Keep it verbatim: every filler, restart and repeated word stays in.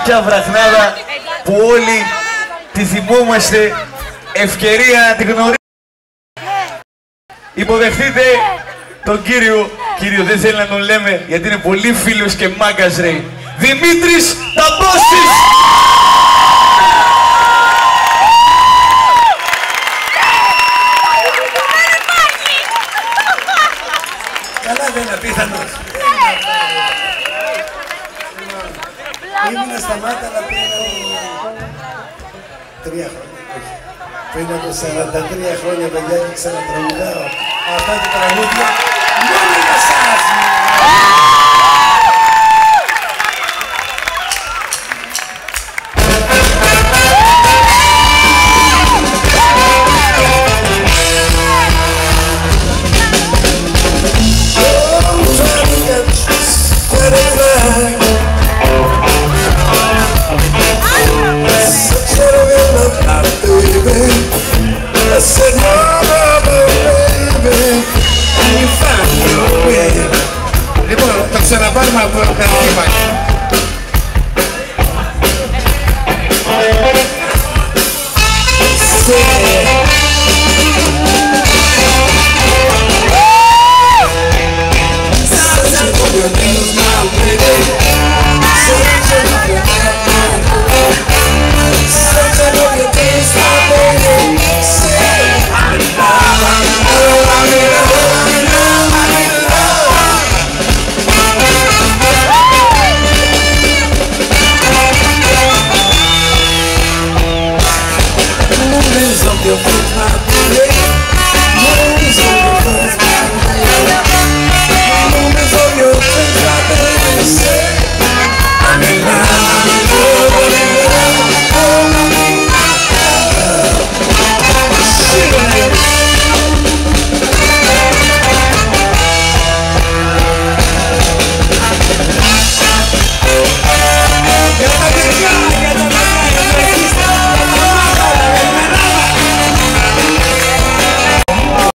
Ποια βραχνάδα που όλοι τη θυμόμαστε, ευκαιρία να την γνωρίσουμε. Υποδεχτείτε τον κύριο, κύριο δεν θέλει να τον λέμε γιατί είναι πολύ φίλος και μάγκας ρε, Δημήτρης Ταμπόσης! Καλά δεν είναι απίθανος. Ήμουνα στα μάτα αλλά πριν τρία χρόνια. Πριν από σαράντα τρία χρόνια παιδιά και ξανατραγουδάω αυτά τα τραγούδια μόνο για σας.